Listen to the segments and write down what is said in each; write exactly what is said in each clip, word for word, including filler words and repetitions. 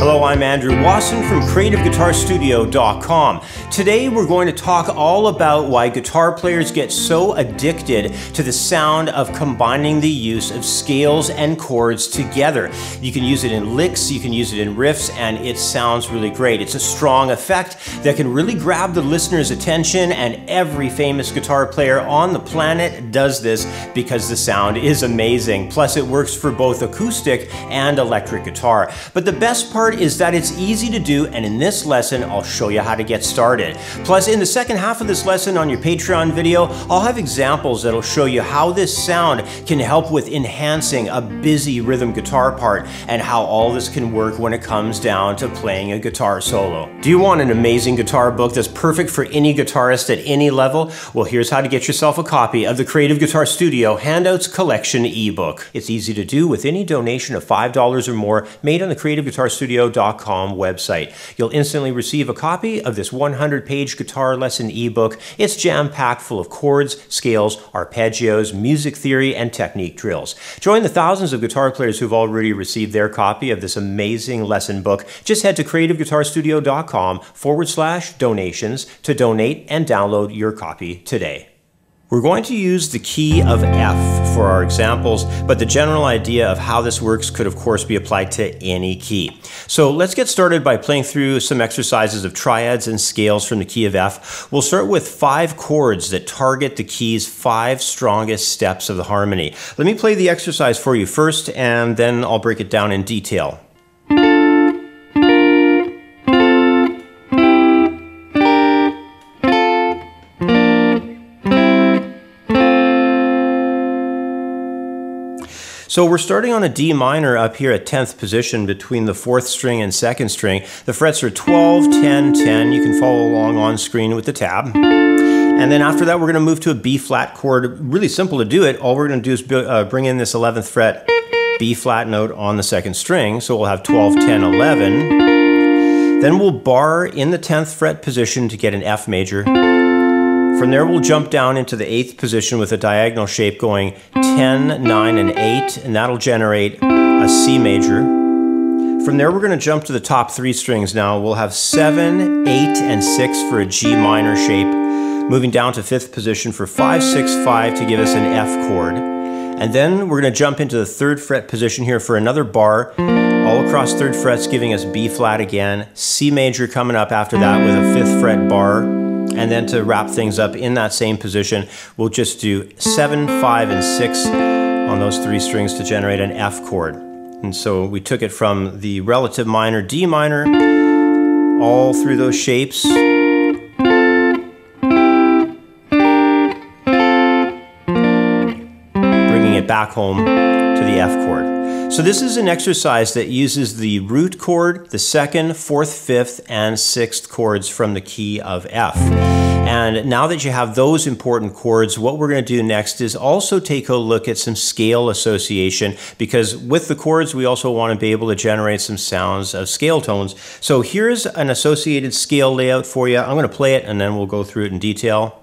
Hello, I'm Andrew Wasson from creative guitar studio dot com. Today we're going to talk all about why guitar players get so addicted to the sound of combining the use of scales and chords together. You can use it in licks, you can use it in riffs, and it sounds really great. It's a strong effect that can really grab the listener's attention, and every famous guitar player on the planet does this because the sound is amazing. Plus it works for both acoustic and electric guitar. But the best part is that it's easy to do, and in this lesson I'll show you how to get started. Plus in the second half of this lesson on your Patreon video, I'll have examples that'll show you how this sound can help with enhancing a busy rhythm guitar part and how all this can work when it comes down to playing a guitar solo. Do you want an amazing guitar book that's perfect for any guitarist at any level? Well, here's how to get yourself a copy of the Creative Guitar Studio Handouts Collection ebook. It's easy to do with any donation of five dollars or more made on the creative guitar studio dot com website. You'll instantly receive a copy of this one hundred page guitar lesson ebook. It's jam-packed full of chords, scales, arpeggios, music theory, and technique drills. Join the thousands of guitar players who've already received their copy of this amazing lesson book. Just head to creative guitar studio dot com forward slash donations to donate and download your copy today. We're going to use the key of F for our examples, but the general idea of how this works could of course be applied to any key. So let's get started by playing through some exercises of triads and scales from the key of F. We'll start with five chords that target the key's five strongest steps of the harmony. Let me play the exercise for you first, and then I'll break it down in detail. So we're starting on a D minor up here at tenth position between the fourth string and second string. The frets are twelve, ten, ten. You can follow along on screen with the tab. And then after that, we're going to move to a B flat chord. Really simple to do it. All we're going to do is uh, bring in this eleventh fret B flat note on the second string. So we'll have twelve, ten, eleven. Then we'll bar in the tenth fret position to get an F major. From there, we'll jump down into the eighth position with a diagonal shape going ten, nine, and eight, and that'll generate a C major. From there, we're going to jump to the top three strings now. We'll have seven, eight, and six for a G minor shape, moving down to fifth position for five, six, five to give us an F chord. And then we're going to jump into the third fret position here for another bar, all across third frets, giving us B flat again, C major coming up after that with a fifth fret bar. And then to wrap things up in that same position, we'll just do seven, five, and six on those three strings to generate an F chord. And so we took it from the relative minor, D minor, all through those shapes. Bringing it back home to the F chord. So this is an exercise that uses the root chord, the second, fourth, fifth, and sixth chords from the key of F. And now that you have those important chords, what we're going to do next is also take a look at some scale association, because with the chords we also want to be able to generate some sounds of scale tones. So here's an associated scale layout for you. I'm going to play it and then we'll go through it in detail.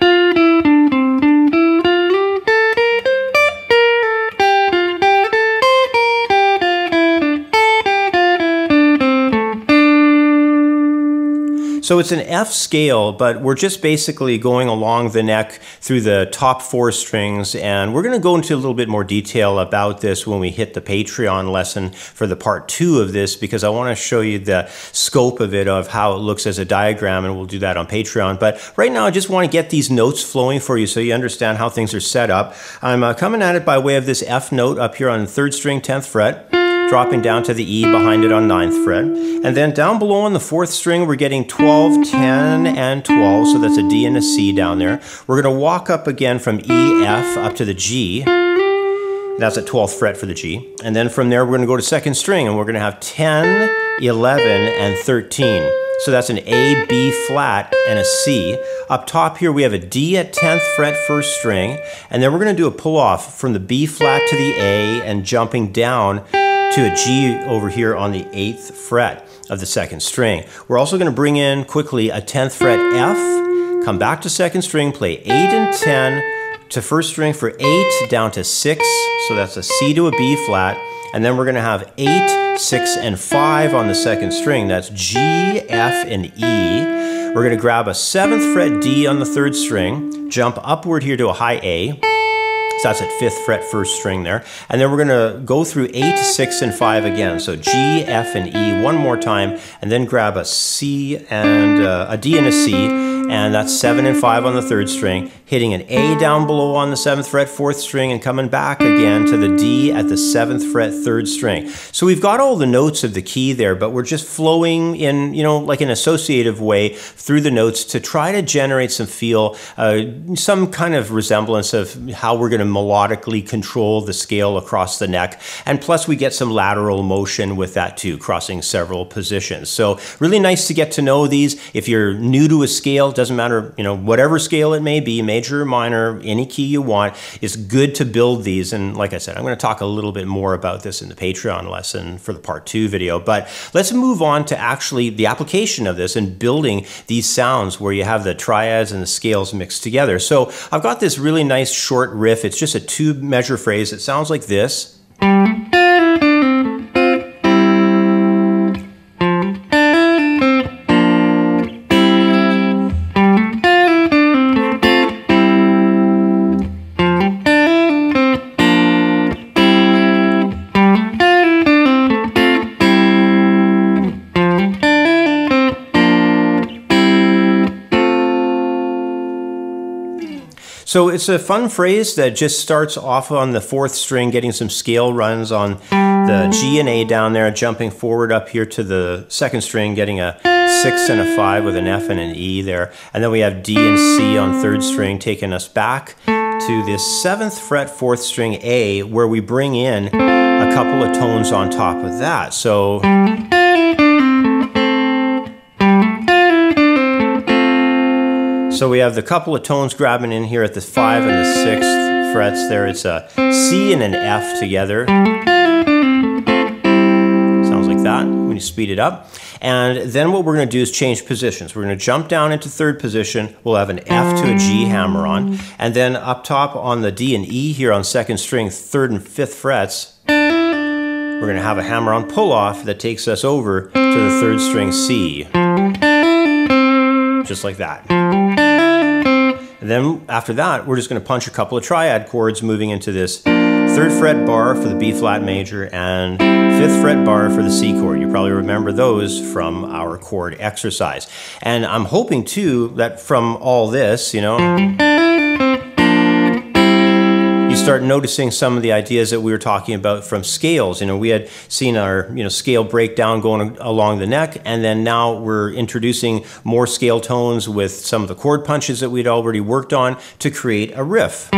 So it's an F scale, but we're just basically going along the neck through the top four strings, and we're going to go into a little bit more detail about this when we hit the Patreon lesson for the part two of this, because I want to show you the scope of it, of how it looks as a diagram, and we'll do that on Patreon. But right now I just want to get these notes flowing for you so you understand how things are set up. I'm uh, coming at it by way of this F note up here on the third string, tenth fret. Dropping down to the E behind it on ninth fret. And then down below on the fourth string, we're getting twelve, ten, and twelve, so that's a D and a C down there. We're going to walk up again from E, F up to the G. That's at twelfth fret for the G. And then from there, we're going to go to second string, and we're going to have ten, eleven, and thirteen. So that's an A, B flat, and a C. Up top here, we have a D at tenth fret first string, and then we're going to do a pull off from the B flat to the A and jumping down to a G over here on the eighth fret of the second string. We're also going to bring in quickly a tenth fret F, come back to second string, play eight and ten to first string for eight, down to six, so that's a C to a B flat, and then we're going to have eight, six, and five on the second string. That's G, F, and E. We're going to grab a seventh fret D on the third string, jump upward here to a high A. So that's at fifth fret, first string there. And then we're gonna go through eight, six, and five again. So G, F, and E one more time, and then grab a C and uh, a D and a C, and that's seven and five on the third string, hitting an A down below on the seventh fret, fourth string, and coming back again to the D at the seventh fret, third string. So we've got all the notes of the key there, but we're just flowing in, you know, like an associative way through the notes to try to generate some feel, uh, some kind of resemblance of how we're gonna melodically control the scale across the neck. And plus we get some lateral motion with that too, crossing several positions. So really nice to get to know these. If you're new to a scale, doesn't matter, you know, whatever scale it may be, major or minor, any key you want, it's good to build these. And like I said, I'm going to talk a little bit more about this in the Patreon lesson for the part two video. But let's move on to actually the application of this and building these sounds where you have the triads and the scales mixed together. So I've got this really nice short riff. It's just a two measure phrase. It sounds like this. So it's a fun phrase that just starts off on the fourth string, getting some scale runs on the G and A down there, jumping forward up here to the second string, getting a six and a five with an F and an E there. And then we have D and C on third string, taking us back to this seventh fret, fourth string A, where we bring in a couple of tones on top of that. So So we have the couple of tones grabbing in here at the five and the sixth frets there. It's a C and an F together. Sounds like that when you speed it up. And then what we're going to do is change positions. We're going to jump down into third position. We'll have an F to a G hammer on. And then up top on the D and E here on second string, third and fifth frets, we're going to have a hammer on pull off that takes us over to the third string C. Just like that. And then after that, we're just going to punch a couple of triad chords moving into this third fret bar for the B flat major and fifth fret bar for the C chord. You probably remember those from our chord exercise. And I'm hoping too that from all this, you know, you start noticing some of the ideas that we were talking about from scales. You know, we had seen our, you know, scale breakdown going along the neck, and then now we're introducing more scale tones with some of the chord punches that we'd already worked on to create a riff.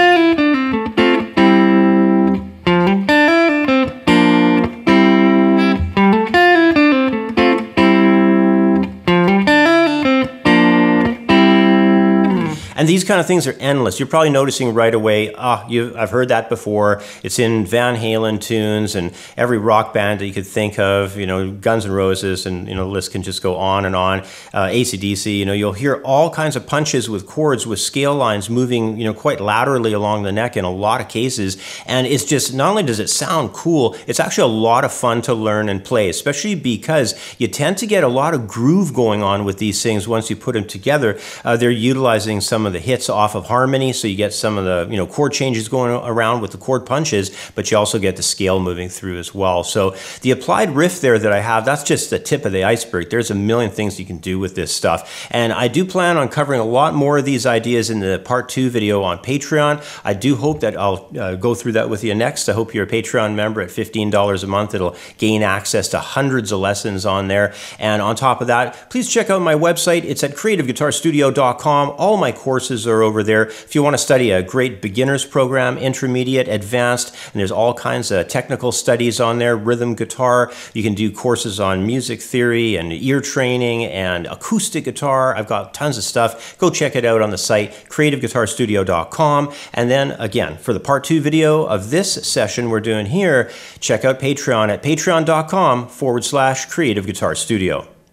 And these kind of things are endless. You're probably noticing right away, ah, oh, I've heard that before. It's in Van Halen tunes and every rock band that you could think of, you know, Guns N' Roses, and, you know, the list can just go on and on. Uh, A C D C, you know, you'll hear all kinds of punches with chords with scale lines moving, you know, quite laterally along the neck in a lot of cases. And it's just, not only does it sound cool, it's actually a lot of fun to learn and play, especially because you tend to get a lot of groove going on with these things once you put them together. Uh, they're utilizing some of the hits off of harmony, so you get some of the, you know, chord changes going around with the chord punches, but you also get the scale moving through as well. So the applied riff there that I have, that's just the tip of the iceberg. There's a million things you can do with this stuff, and I do plan on covering a lot more of these ideas in the part two video on Patreon. I do hope that I'll uh, go through that with you next. I hope you're a Patreon member at fifteen dollars a month. It'll gain access to hundreds of lessons on there, and on top of that, please check out my website. It's at creative guitar studio dot com. All my courses are over there. If you want to study a great beginner's program, intermediate, advanced, and there's all kinds of technical studies on there, rhythm guitar. You can do courses on music theory and ear training and acoustic guitar. I've got tons of stuff. Go check it out on the site, creative guitar studio dot com. And then again, for the part two video of this session we're doing here, check out Patreon at patreon dot com forward slash creative guitar studio.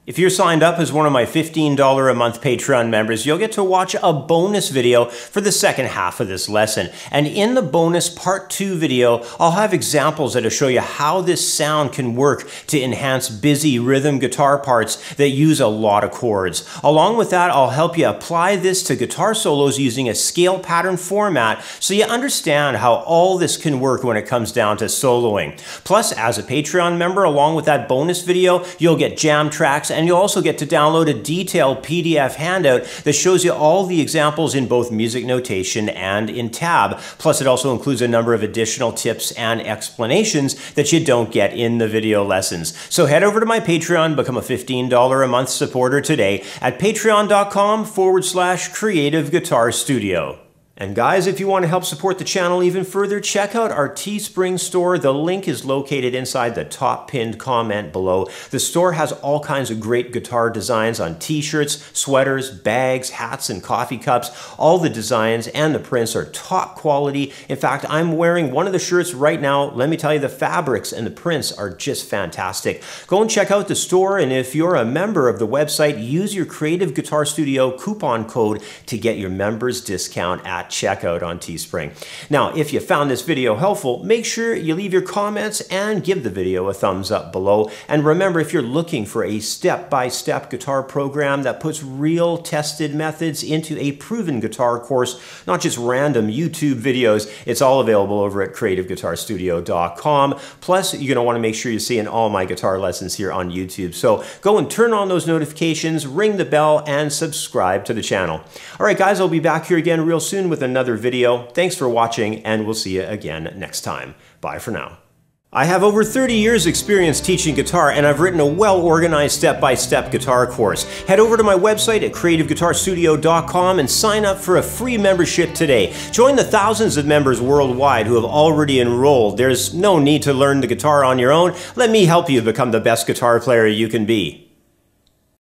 If you're signed up as one of my fifteen dollars a month Patreon members, you'll get to watch a bonus video for the second half of this lesson. And in the bonus part two video, I'll have examples that'll show you how this sound can work to enhance busy rhythm guitar parts that use a lot of chords. Along with that, I'll help you apply this to guitar solos using a scale pattern format so you understand how all this can work when it comes down to soloing. Plus, as a Patreon member, along with that bonus video, you'll get jam tracks, and you'll also get to download a detailed P D F handout that shows you all the examples in both music notation and in tab. Plus, it also includes a number of additional tips and explanations that you don't get in the video lessons. So head over to my Patreon, become a fifteen dollars a month supporter today at patreon.com forward slash creative guitar studio. And guys, if you want to help support the channel even further, check out our Teespring store. The link is located inside the top pinned comment below. The store has all kinds of great guitar designs on t-shirts, sweaters, bags, hats, and coffee cups. All the designs and the prints are top quality. In fact, I'm wearing one of the shirts right now. Let me tell you, the fabrics and the prints are just fantastic. Go and check out the store, and if you're a member of the website, use your Creative Guitar Studio coupon code to get your members discount at checkout on Teespring. Now, if you found this video helpful, make sure you leave your comments and give the video a thumbs up below. And remember, if you're looking for a step-by-step guitar program that puts real tested methods into a proven guitar course, not just random YouTube videos, it's all available over at creative guitar studio dot com. Plus, you're going to want to make sure you're seeing all my guitar lessons here on YouTube. So go and turn on those notifications, ring the bell, and subscribe to the channel. All right, guys, I'll be back here again real soon with another video. Thanks for watching, and we'll see you again next time. Bye for now. I have over thirty years experience teaching guitar, and I've written a well-organized step-by-step guitar course. Head over to my website at creative guitar studio dot com and sign up for a free membership today. Join the thousands of members worldwide who have already enrolled. There's no need to learn the guitar on your own. Let me help you become the best guitar player you can be.